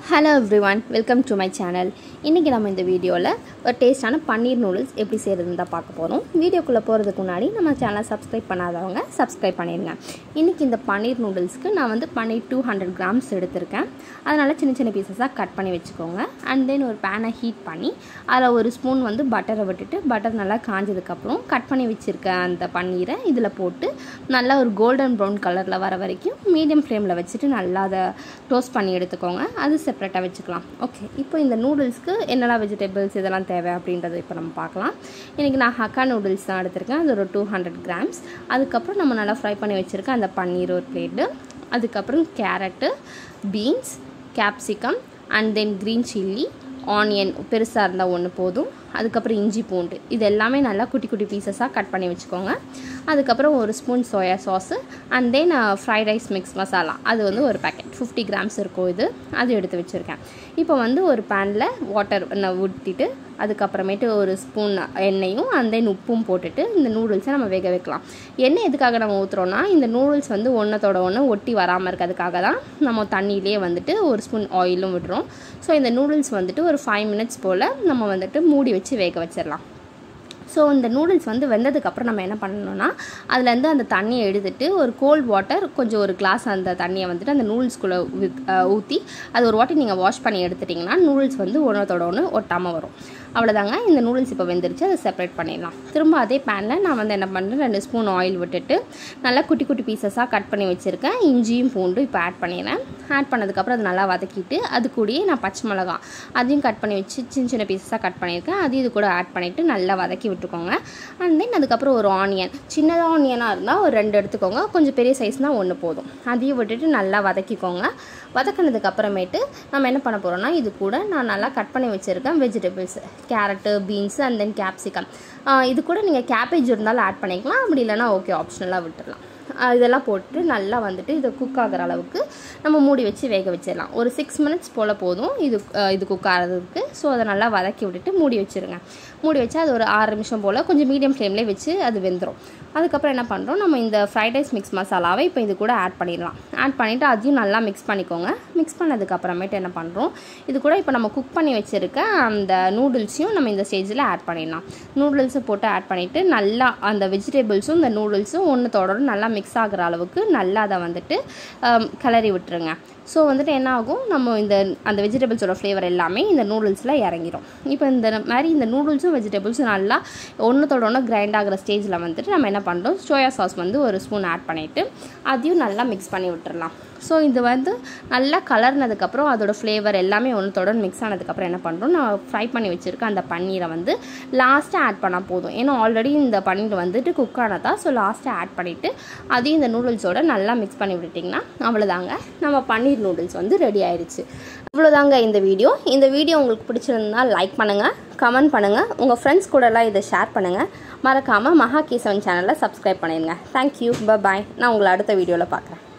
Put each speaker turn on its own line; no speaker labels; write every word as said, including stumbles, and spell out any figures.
Hello everyone, welcome to my channel. இன்னைக்கு நம்ம இந்த வீடியோல ஒரு டேஸ்டான பன்னீர் நூடுல்ஸ் எப்படி செய்யறதுன்னு தான் பார்க்க போறோம். வீடியோக்குள்ள போறதுக்கு முன்னாடி நம்ம சேனலை Subscribe பண்ணாதவங்க Subscribe பண்ணிருங்க. இன்னைக்கு இந்த பன்னீர் நூடுல்ஸ்க்கு நான் வந்து பன்னீர் two hundred grams எடுத்துர்க்கேன். அதனால சின்ன சின்ன பீசஸா கட் பண்ணி வெச்சுக்கோங்க. and then ஒரு pan ஹீட் பண்ணி அதுல ஒரு ஸ்பூன் வந்து பட்டரை விட்டுட்டு பட்டர் நல்லா காஞ்சதுக்கு அப்புறம் கட் பண்ணி வெச்சிருக்க அந்த பன்னீரை இதல போட்டு நல்லா ஒரு golden brown கலர்ல வர வரைக்கும் மீடியம் ஃப்ளேம்ல வச்சிட்டு நல்லா அத டோஸ்ட் பண்ணி எடுத்துக்கோங்க. அது செப்பரேட்டா வெச்சுக்கலாம். ஓகே, இப்போ இந்த நூடுல்ஸ்க்கு என்னெல்லாம் வெஜிடபிள்ஸ் இதெல்லாம் தேவை அப்படின்றதை இப்போ நம்ம பார்க்கலாம். இன்னைக்கு நான் ஹக்கா நூடுல்ஸ் தான் எடுத்துர்க்கேன். அது ஒரு two hundred grams. அதுக்கு அப்புறம் நம்ம நல்லா ஃப்ரை பண்ணி வச்சிருக்க அந்த பன்னீர் ஒரு பிளேட். அதுக்கு அப்புறம் carrot, beans, capsicum and then green chilli, onion பெருசா இருந்தா ஒன்னு போதும். அதுக்கு அப்புறம் இஞ்சி பூண்டு இது எல்லாமே நல்லா குட்டி குட்டி பீசஸா கட் பண்ணி வெச்சுக்கோங்க. அதுக்கு அப்புறம் ஒரு spoon soya sauce and then fried rice mix masala அது வந்து ஒரு பாக்கெட் fifty grams இருக்கும். இது அது எடுத்து வெச்சிருக்கேன். இப்போ வந்து ஒரு panல வாட்டர் ஊத்திட்டு அதுக்கு அப்புறமேட்டு ஒரு ஸ்பூன் எண்ணெயும் and then உப்பும் போட்டுட்டு இந்த நூடுல்ஸை நம்ம வேக வைக்கலாம். எண்ணெய் எதுக்காக நம்ம ஊத்துறோம்னா இந்த நூடுல்ஸ் வந்து ஒண்ணத்தோட ஒண்ணு ஒட்டி வராம இருக்கிறதுக்காக தான் நம்ம தண்ணியிலே வந்துட்டு ஒரு ஸ்பூன் ஆயிலும் விடுறோம். சோ இந்த நூடுல்ஸ் வந்துட்டு ஒரு five minutes போல நம்ம வந்துட்டு மூடி வச்சு வேக வச்சிரலாம். சோ இந்த நூடுல்ஸ் வந்து வெந்ததுக்கு அப்புறம் நம்ம என்ன பண்ணனும்னா அதுல இருந்து அந்த தண்ணியை எடுத்துட்டு ஒரு கோல்ட் வாட்டர் கொஞ்சம் ஒரு கிளாஸ் அந்த தண்ணியை வந்துட்டு அந்த நூடுல்ஸ்க்குள்ள ஊத்தி அது ஒரு வாட்டி நீங்க வாஷ் பண்ணி எடுத்துட்டீங்கன்னா நூடுல்ஸ் வந்து ஒண்ணத்தோட ஒண்ணு ஒட்டாம வரும். அவ்வளவுதாங்க. இந்த நூடுல்ஸ் இப்போ வெந்திருச்சு. அதை செப்பரேட் பண்ணிடலாம். திரும்ப அதே panல நான் வந்து என்ன பண்றேன் ரெண்டு ஸ்பூன் ஆயில் விட்டுட்டு நல்லா குட்டி குட்டி பீசஸா கட் பண்ணி வச்சிருக்கேன் இஞ்சியும் பூண்டும் இப்போ ஆட் பண்ணிறேன். ஆட் பண்ணதுக்கு அப்புறம் அது நல்லா வதக்கிட்டு அது கூடயே நான் பச்சை மிளகாய் அதையும் கட் பண்ணி வச்சு சின்ன சின்ன பீசஸா கட் பண்ணிருக்கேன். அது இது கூட ஆட் பண்ணிட்டு நல்லா வதக்கி விட்டுக்கோங்க. and then அதுக்கு அப்புறம் ஒரு ஆனியன் சின்னதா ஆனியனா இருந்தா ஒரு ரெண்டு எடுத்துக்கோங்க. கொஞ்சம் பெரிய சைஸ்னா ஒன்னு போதும். அதையும் விட்டுட்டு நல்லா வதக்கிக்கோங்க. வதக்கினதுக்கு அப்புறமேட்டு நம்ம என்ன பண்ண போறோம்னா இது கூட நான் நல்லா கட் பண்ணி வச்சிருக்கேன் vegetables carrot, beans and then capsicum. இது கூட நீங்க கேபேஜ் இருந்தாலும் ஆட் பண்ணிக்கலாம். அப்படி இல்லனா ஓகே ஆப்ஷனலா விட்டுறலாம். இதெல்லாம் போட்டு நல்லா வந்துட்டு இது குக் ஆகுற அளவுக்கு நம்ம மூடி வச்சு வேக வச்சிரலாம். ஒரு six minutes போல போதும் இது இது குக் ஆகிறதுக்கு. சோ அத நல்லா வதக்கி விட்டுட்டு மூடி வச்சிருங்க. மூடி வச்சா அது ஒரு ஆறு நிமிஷம் போல கொஞ்சம் மீடியம் ஃப்ளேம்லயே வச்சு அது வெந்துரும். அதுக்கு அப்புறம் என்ன பண்றோம் நம்ம இந்த ஃப்ரைட் ரைஸ் மிக்ஸ் மசாலாவை இப்போ இது கூட ஆட் பண்ணிரலாம். ஆட் பண்ணிட்டு அதையும் நல்லா மிக்ஸ் பண்ணிக்கோங்க. மிக்ஸ் பண்ணதுக்கு அப்புறமேட்டு என்ன பண்றோம் இது கூட இப்போ நம்ம குக் பண்ணி வச்சிருக்க அந்த நூடுல்ஸையும் நம்ம இந்த ஸ்டேஜ்ல ஆட் பண்ணிடலாம். நூடுல்ஸ் போட்டு ஆட் பண்ணிட்டு நல்லா அந்த வெஜிடபிள்ஸும் இந்த நூடுல்ஸும் ஒண்ணத்தோட நல்லா மிக்ஸ் ஆகுற அளவுக்கு நல்லா அத வந்துட்டு கலரி விட்டுருங்க. சோ வந்துட்டு என்ன ஆகும் நம்ம இந்த அந்த வெஜிடபிள்ஸோட ஃப்ளேவர் எல்லாமே இந்த நூடுல்ஸ்ல இறங்கிரும். இப்போ இந்த மாதிரி இந்த நூடுல்ஸும் வெஜிடபிள்ஸும் நல்லா ஒண்ணத்தோட ஒண்ணு கிரைண்ட் ஆகுற ஸ்டேஜ்ல வந்துட்டு நம்ம என்ன பண்றோம் சோயா சாஸ் வந்து ஒரு ஸ்பூன் ஆட் பண்ணிட்டு அதையும் நல்லா மிக்ஸ் பண்ணி விட்டுறலாம். சோ இது வந்து நல்லா கலர்னதுக்கு அப்புறம் அதோட ஃப்ளேவர் எல்லாமே ஒண்ணத்தோட மிக்ஸ் ஆனதுக்கு அப்புறம் என்ன பண்றோம் நான் ஃப்ரை பண்ணி வச்சிருக்க அந்த பன்னீரை வந்து லாஸ்டா ஆட் பண்ணா போதும். ஏன்னா ஆல்ரெடி இந்த பன்னீர் வந்துட்டு குக் ஆனதா. சோ லாஸ்டா ஆட் பண்ணிட்டு அதையும் இந்த நூடுல்ஸோட நல்லா மிக்ஸ் பண்ணி விட்டுட்டீங்கன்னா அவ்வளவுதாங்க நம்ம பன்னீர் நூடுல்ஸ் வந்து ரெடி ஆயிருச்சு. அவ்வளவுதாங்க இந்த வீடியோ. இந்த வீடியோ உங்களுக்கு பிடிச்சிருந்தா லைக் பண்ணுங்க, கமெண்ட் பண்ணுங்க, உங்க ஃப்ரெண்ட்ஸ் கூட எல்லாம் இத ஷேர் பண்ணுங்க. மறக்காம மஹா கேசவன் சேனலை Subscribe பண்ணிருங்க. Thank you. Bye bye. நான் உங்களை அடுத்த வீடியோல பார்க்கறேன்.